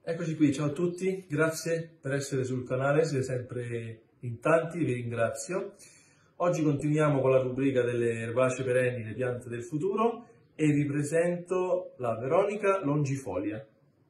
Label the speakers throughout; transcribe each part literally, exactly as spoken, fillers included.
Speaker 1: Eccoci qui, ciao a tutti, grazie per essere sul canale, siete sempre in tanti, vi ringrazio. Oggi continuiamo con la rubrica delle erbacee perenni, le piante del futuro, e vi presento la Veronica longifolia.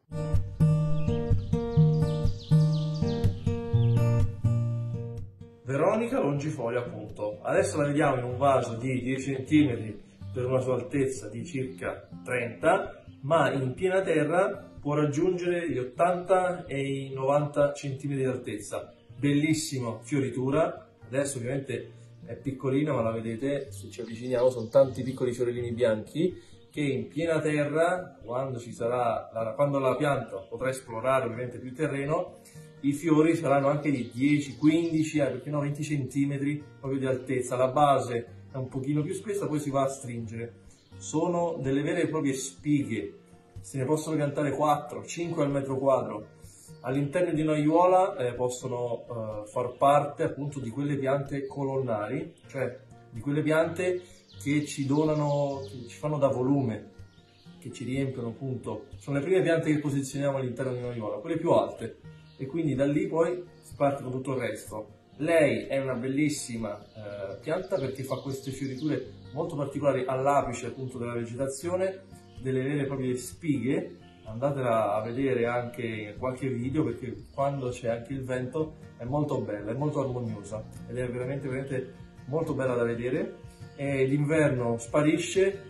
Speaker 1: Veronica longifolia, appunto. Adesso la vediamo in un vaso di dieci centimetri per una sua altezza di circa trenta, ma in piena terra può raggiungere gli ottanta e i novanta centimetri di altezza. Bellissima fioritura. Adesso ovviamente è piccolina, ma la vedete, se ci avviciniamo sono tanti piccoli fiorellini bianchi che in piena terra, quando ci sarà la, quando la pianta potrà esplorare ovviamente più terreno, i fiori saranno anche di dieci, quindici, eh, perché no, venti centimetri proprio di altezza. La base è un pochino più spessa, poi si va a stringere. Sono delle vere e proprie spighe. Se ne possono piantare quattro cinque al metro quadro. All'interno di un'aiuola eh, possono eh, far parte appunto di quelle piante colonnari, cioè di quelle piante che ci donano, che ci fanno da volume, che ci riempiono appunto. Sono le prime piante che posizioniamo all'interno di un'aiuola, quelle più alte, e quindi da lì poi si parte con tutto il resto. Lei è una bellissima eh, pianta perché fa queste fioriture molto particolari all'apice appunto della vegetazione, delle vere e proprie spighe. Andatela a vedere anche in qualche video, perché quando c'è anche il vento è molto bella, è molto armoniosa ed è veramente, veramente molto bella da vedere. E d'inverno sparisce,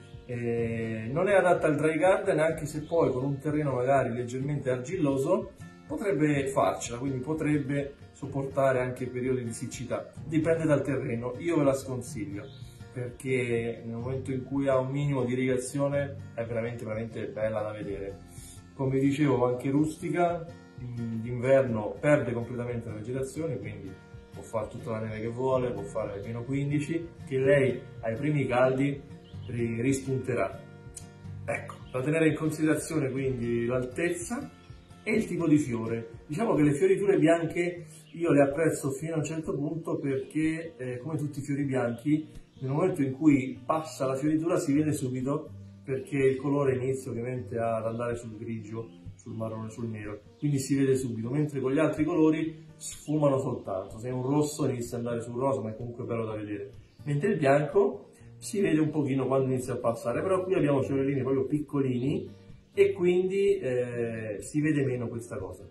Speaker 1: e non è adatta al dry garden, anche se poi con un terreno magari leggermente argilloso potrebbe farcela, quindi potrebbe sopportare anche periodi di siccità. Dipende dal terreno, io ve la sconsiglio perché nel momento in cui ha un minimo di irrigazione è veramente veramente bella da vedere. Come dicevo, anche rustica, d'inverno perde completamente la vegetazione, quindi può fare tutta la neve che vuole, può fare meno quindici, che lei ai primi caldi rispunterà. Ecco, da tenere in considerazione quindi l'altezza e il tipo di fiore. Diciamo che le fioriture bianche io le apprezzo fino a un certo punto perché, eh, come tutti i fiori bianchi, nel momento in cui passa la fioritura si vede subito, perché il colore inizia ovviamente ad andare sul grigio, sul marrone, sul nero, quindi si vede subito, mentre con gli altri colori sfumano soltanto. Se è un rosso inizia ad andare sul rosa, ma è comunque bello da vedere, mentre il bianco si vede un pochino quando inizia a passare. Però qui abbiamo fiorellini proprio piccolini e quindi eh, si vede meno questa cosa.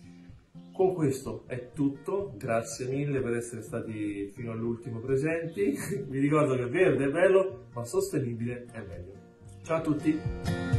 Speaker 1: Con questo è tutto, grazie mille per essere stati fino all'ultimo presenti. Vi ricordo che verde è bello, ma sostenibile è meglio. Ciao a tutti!